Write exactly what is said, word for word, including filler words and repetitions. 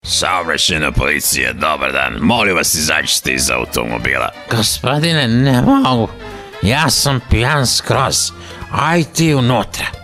Saobraćajna policija, dobar dan. Molim vas, izađite iz automobila. Gospodine, ne mogu. Ja sam pijan skroz. Aj ti unutra.